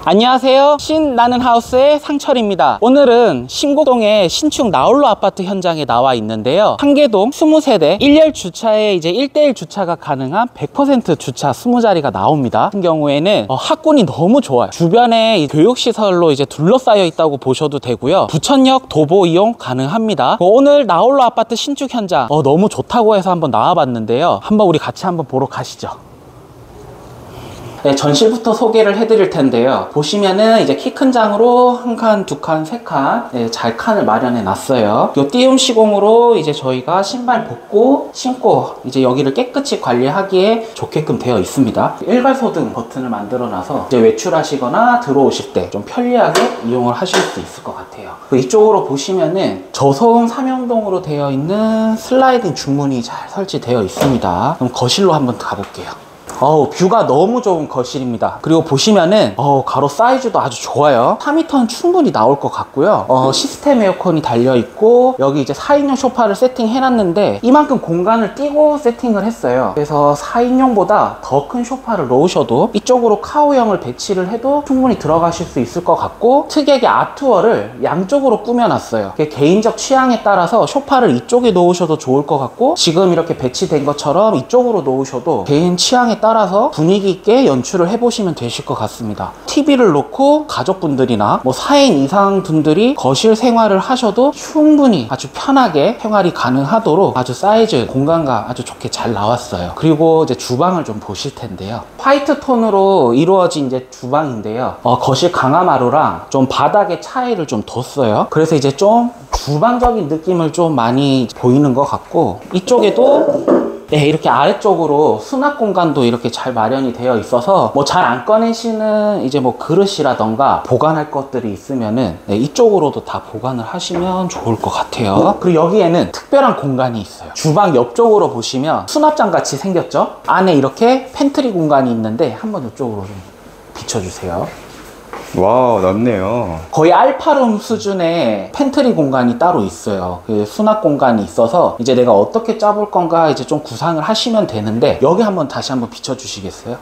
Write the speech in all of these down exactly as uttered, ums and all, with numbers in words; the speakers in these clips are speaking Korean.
안녕하세요, 신나는 하우스의 상철입니다. 오늘은 신곡동의 신축 나홀로 아파트 현장에 나와 있는데요, 한계동 이십 세대 일 열 주차에 이제 일 대일 주차가 가능한 백 퍼센트 주차 이십 자리가 나옵니다. 같은 경우에는 어, 학군이 너무 좋아요. 주변에 교육시설로 이제 둘러싸여 있다고 보셔도 되고요, 부천역 도보 이용 가능합니다. 어, 오늘 나홀로 아파트 신축 현장 어, 너무 좋다고 해서 한번 나와봤는데요, 한번 우리 같이 한번 보러 가시죠. 네, 전실부터 소개를 해드릴 텐데요. 보시면은 이제 키 큰 장으로 한 칸, 두 칸, 세 칸, 네, 잘 칸을 마련해 놨어요. 요 띄움 시공으로 이제 저희가 신발 벗고 신고 이제 여기를 깨끗이 관리하기에 좋게끔 되어 있습니다. 일괄소등 버튼을 만들어 놔서 이제 외출하시거나 들어오실 때 좀 편리하게 이용을 하실 수 있을 것 같아요. 이쪽으로 보시면은 저소음 삼연동으로 되어 있는 슬라이딩 중문이 잘 설치되어 있습니다. 그럼 거실로 한번 가볼게요. 어우, 뷰가 너무 좋은 거실입니다. 그리고 보시면은 어 가로 사이즈도 아주 좋아요. 사 미터는 충분히 나올 것 같고요. 어 시스템 에어컨이 달려 있고, 여기 이제 사 인용 소파를 세팅해 놨는데 이만큼 공간을 띄고 세팅을 했어요. 그래서 사 인용보다 더 큰 소파를 놓으셔도 이쪽으로 카우형을 배치를 해도 충분히 들어가실 수 있을 것 같고, 특이하게 아트월을 양쪽으로 꾸며 놨어요. 개인적 취향에 따라서 소파를 이쪽에 놓으셔도 좋을 것 같고, 지금 이렇게 배치된 것처럼 이쪽으로 놓으셔도 개인 취향에 따라 따라서 분위기 있게 연출을 해보시면 되실 것 같습니다. 티비를 놓고 가족분들이나 뭐 사 인 이상 분들이 거실 생활을 하셔도 충분히 아주 편하게 생활이 가능하도록 아주 사이즈 공간과 아주 좋게 잘 나왔어요. 그리고 이제 주방을 좀 보실 텐데요, 화이트 톤으로 이루어진 이제 주방인데요, 어, 거실 강화마루랑 좀 바닥에 차이를 좀 뒀어요. 그래서 이제 좀 주방적인 느낌을 좀 많이 보이는 것 같고, 이쪽에도 네, 이렇게 아래쪽으로 수납 공간도 이렇게 잘 마련이 되어 있어서 뭐 잘 안 꺼내시는 이제 뭐 그릇이라던가 보관할 것들이 있으면은 네, 이쪽으로도 다 보관을 하시면 좋을 것 같아요. 그리고 여기에는 특별한 공간이 있어요. 주방 옆쪽으로 보시면 수납장 같이 생겼죠? 안에 이렇게 팬트리 공간이 있는데 한번 이쪽으로 좀 비춰주세요. 와우, 넓네요. 거의 알파룸 수준의 팬트리 공간이 따로 있어요. 그 수납 공간이 있어서 이제 내가 어떻게 짜볼 건가 이제 좀 구상을 하시면 되는데, 여기 한번 다시 한번 비춰 주시겠어요?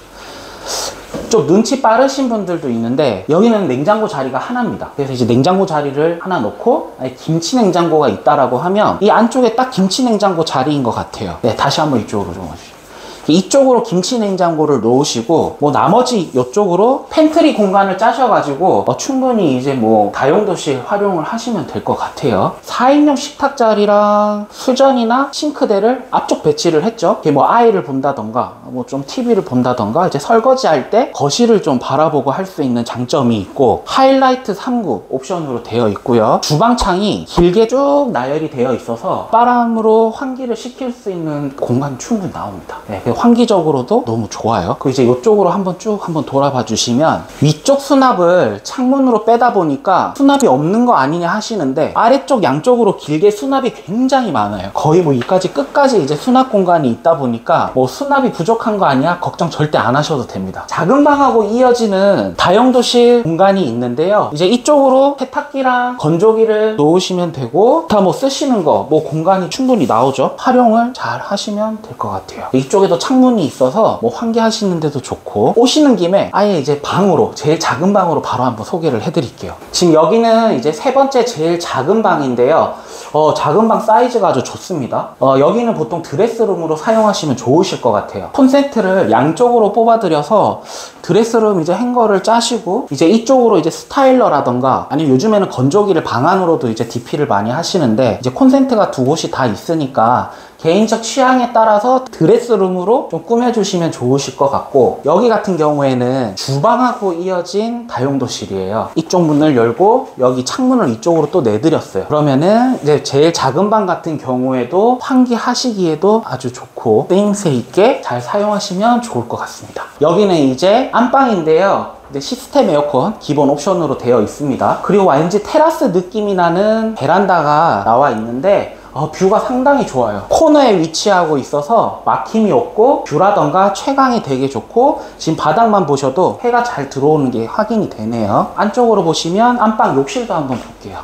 좀 눈치 빠르신 분들도 있는데 여기는 냉장고 자리가 하나입니다. 그래서 이제 냉장고 자리를 하나 놓고 김치 냉장고가 있다라고 하면 이 안쪽에 딱 김치 냉장고 자리인 것 같아요. 네, 다시 한번 이쪽으로 좀 와주시죠. 이쪽으로 김치 냉장고를 놓으시고, 뭐 나머지 이쪽으로 팬트리 공간을 짜셔가지고 어, 충분히 이제 뭐 다용도실 활용을 하시면 될 것 같아요. 사 인용 식탁 자리랑 수전이나 싱크대를 앞쪽 배치를 했죠. 이게 뭐 아이를 본다던가 뭐 좀 티비를 본다던가 이제 설거지 할 때 거실을 좀 바라보고 할 수 있는 장점이 있고, 하이라이트 삼 구 옵션으로 되어 있고요. 주방창이 길게 쭉 나열이 되어 있어서 바람으로 환기를 시킬 수 있는 공간 충분히 나옵니다. 네, 환기적으로도 너무 좋아요. 그리고 이제 이쪽으로 한번 쭉 한번 돌아봐 주시면, 위쪽 수납을 창문으로 빼다 보니까 수납이 없는 거 아니냐 하시는데 아래쪽 양쪽으로 길게 수납이 굉장히 많아요. 거의 뭐 이까지 끝까지 이제 수납 공간이 있다 보니까 뭐 수납이 부족한 거 아니야 걱정 절대 안 하셔도 됩니다. 작은 방하고 이어지는 다용도실 공간이 있는데요, 이제 이쪽으로 세탁기랑 건조기를 놓으시면 되고, 다 뭐 쓰시는 거 뭐 공간이 충분히 나오죠. 활용을 잘 하시면 될 것 같아요. 이쪽에도 창문이 있어서 뭐 환기하시는데도 좋고, 오시는 김에 아예 이제 방으로, 제일 작은 방으로 바로 한번 소개를 해드릴게요. 지금 여기는 이제 세 번째 제일 작은 방인데요, 어, 작은 방 사이즈가 아주 좋습니다. 어, 여기는 보통 드레스룸으로 사용하시면 좋으실 것 같아요. 콘센트를 양쪽으로 뽑아드려서 드레스룸 이제 행거를 짜시고, 이제 이쪽으로 이제 스타일러라던가 아니면 요즘에는 건조기를 방 안으로도 이제 디피를 많이 하시는데, 이제 콘센트가 두 곳이 다 있으니까 개인적 취향에 따라서 드레스룸으로 좀 꾸며주시면 좋으실 것 같고, 여기 같은 경우에는 주방하고 이어진 다용도실이에요. 이쪽 문을 열고 여기 창문을 이쪽으로 또 내드렸어요. 그러면은 이제 제일 작은 방 같은 경우에도 환기하시기에도 아주 좋고 쓰임새 있게 잘 사용하시면 좋을 것 같습니다. 여기는 이제 안방인데요, 이제 시스템 에어컨 기본 옵션으로 되어 있습니다. 그리고 왠지 테라스 느낌이 나는 베란다가 나와 있는데 어, 뷰가 상당히 좋아요. 코너에 위치하고 있어서 막힘이 없고 뷰라던가 채광이 되게 좋고, 지금 바닥만 보셔도 해가 잘 들어오는 게 확인이 되네요. 안쪽으로 보시면 안방 욕실도 한번 볼게요.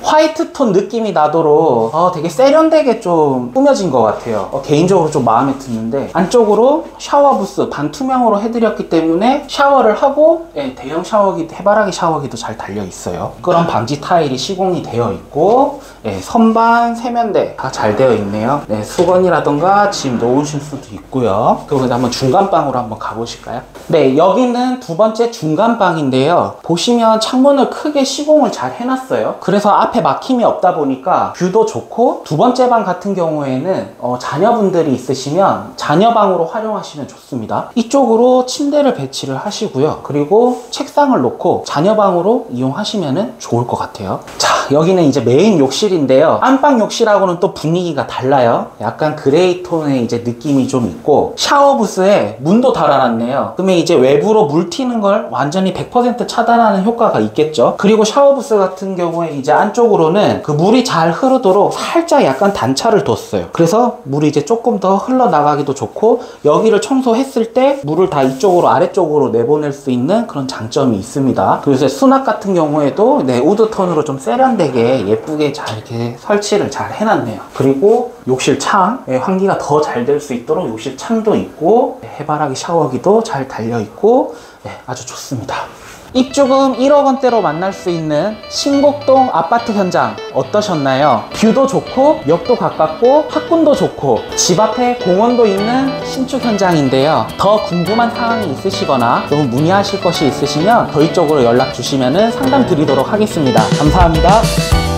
화이트 톤 느낌이 나도록 어, 되게 세련되게 좀 꾸며진 것 같아요. 어, 개인적으로 좀 마음에 드는데, 안쪽으로 샤워 부스 반투명으로 해드렸기 때문에 샤워를 하고 예, 대형 샤워기, 해바라기 샤워기도 잘 달려 있어요. 그런 방지 타일이 시공이 되어 있고, 예, 선반, 세면대 다 잘 되어 있네요. 네, 수건이라던가 짐 놓으실 수도 있고요. 그리고 이제 한번 중간방으로 한번 가보실까요? 네, 여기는 두 번째 중간방인데요. 보시면 창문을 크게 시공을 잘 해놨어요. 그래서 앞에 막힘이 없다 보니까 뷰도 좋고, 두 번째 방 같은 경우에는 어, 자녀분들이 있으시면 자녀방으로 활용하시면 좋습니다. 이쪽으로 침대를 배치를 하시고요. 그리고 책상을 놓고 자녀방으로 이용하시면 좋을 것 같아요. 자, 여기는 이제 메인 욕실인데요. 안방 욕실하고는 또 분위기가 달라요. 약간 그레이 톤의 이제 느낌이 좀 있고, 샤워 부스에 문도 달아놨네요. 그러면 이제 외부로 물 튀는 걸 완전히 백 퍼센트 차단하는 효과가 있겠죠. 그리고 샤워 부스 같은 경우에 이제 안쪽으로는 그 물이 잘 흐르도록 살짝 약간 단차를 뒀어요. 그래서 물이 이제 조금 더 흘러나가기도 좋고, 여기를 청소했을 때 물을 다 이쪽으로 아래쪽으로 내보낼 수 있는 그런 장점이 있습니다. 그래서 수납 같은 경우에도 네, 우드톤으로 좀 세련되게 예쁘게 잘 이렇게 설치를 잘 해놨네요. 그리고 욕실 창, 예, 환기가 더 잘 될 수 있도록 욕실 창도 있고, 예, 해바라기 샤워기도 잘 달려있고, 예, 아주 좋습니다. 입주금 일억 원대로 만날 수 있는 신곡동 아파트 현장 어떠셨나요? 뷰도 좋고, 역도 가깝고, 학군도 좋고, 집 앞에 공원도 있는 신축 현장인데요. 더 궁금한 사항이 있으시거나 또 문의하실 것이 있으시면 저희 쪽으로 연락 주시면 상담 드리도록 하겠습니다. 감사합니다.